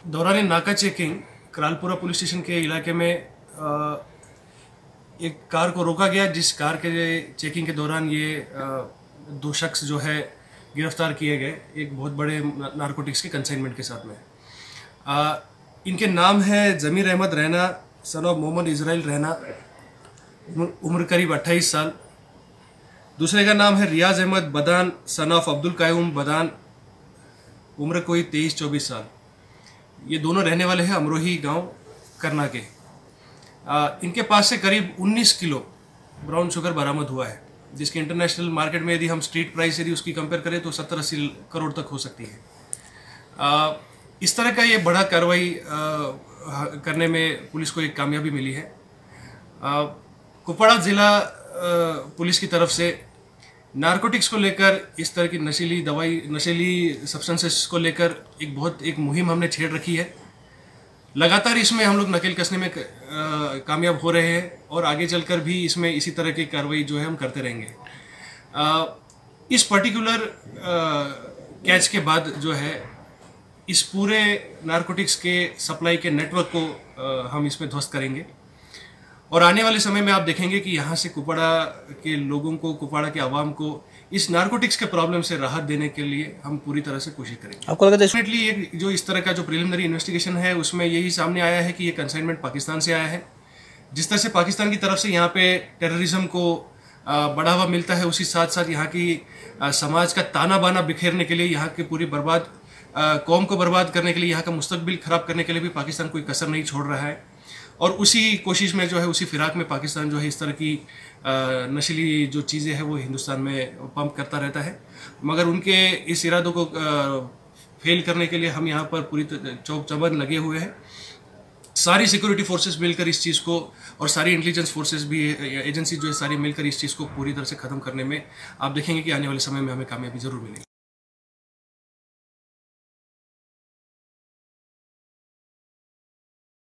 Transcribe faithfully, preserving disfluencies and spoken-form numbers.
दौरान नाका checking Kralpora police station के इलाके में एक कार को रोका गया, जिस कार के चेकिंग के दौरान ये दो शख्स जो है गिरफ्तार किए गए एक बहुत बड़े नारकोटिक्स के कंसाइनमेंट के साथ में। आ, इनके नाम है जमीर अहमद रैना सन ऑफ मोहम्मद इजराइल रैना, उम्र करीब अट्ठाईस साल। दूसरे का नाम है रियाज अहमद बदान सन ऑफ अब्दुल कायूम बदान, उम्र कोई तेईस चौबीस साल। ये दोनों रहने वाले हैं अमरोही गांव करना के। आ, इनके पास से करीब उन्नीस किलो ब्राउन शुगर बरामद हुआ है, जिसकी इंटरनेशनल मार्केट में यदि हम स्ट्रीट प्राइस यदि उसकी कंपेयर करें तो सत्तर अस्सी करोड़ तक हो सकती है। आ, इस तरह का ये बड़ा कार्रवाई करने में पुलिस को एक कामयाबी मिली है। आ, कुपवाड़ा ज़िला पुलिस की तरफ से नारकोटिक्स को लेकर, इस तरह की नशीली दवाई नशीली सब्सटेंसेस को लेकर एक बहुत एक मुहिम हमने छेड़ रखी है। लगातार इसमें हम लोग नकेल कसने में कामयाब हो रहे हैं और आगे चलकर भी इसमें इसी तरह की कार्रवाई जो है हम करते रहेंगे। आ, इस पर्टिकुलर कैच के बाद जो है इस पूरे नारकोटिक्स के सप्लाई के नेटवर्क को आ, हम इसमें ध्वस्त करेंगे और आने वाले समय में आप देखेंगे कि यहाँ से कुपवाड़ा के लोगों को, कुपवाड़ा के आवाम को इस नारकोटिक्स के प्रॉब्लम से राहत देने के लिए हम पूरी तरह से कोशिश करेंगे। आपको लगता है डेफिनेटली ये जो इस तरह का जो प्रिलिमिनरी इन्वेस्टिगेशन है उसमें यही सामने आया है कि ये कंसाइनमेंट पाकिस्तान से आया है। जिस तरह से पाकिस्तान की तरफ से यहाँ पे टेररिज्म को बढ़ावा मिलता है, उसी साथ साथ यहाँ की समाज का ताना बाना बिखेरने के लिए, यहाँ की पूरी बर्बाद कौम को बर्बाद करने के लिए, यहाँ का मुस्तकबिल खराब करने के लिए भी पाकिस्तान कोई कसर नहीं छोड़ रहा है। और उसी कोशिश में जो है, उसी फिराक में पाकिस्तान जो है इस तरह की नशीली जो चीज़ें हैं वो हिंदुस्तान में पंप करता रहता है। मगर उनके इस इरादों को फेल करने के लिए हम यहाँ पर पूरी चौक चौबंद लगे हुए हैं। सारी सिक्योरिटी फोर्सेस मिलकर इस चीज़ को, और सारी इंटेलिजेंस फोर्सेस भी, एजेंसी जो है सारी मिलकर इस चीज़ को पूरी तरह से ख़त्म करने में आप देखेंगे कि आने वाले समय में हमें कामयाबी ज़रूर मिलेगी।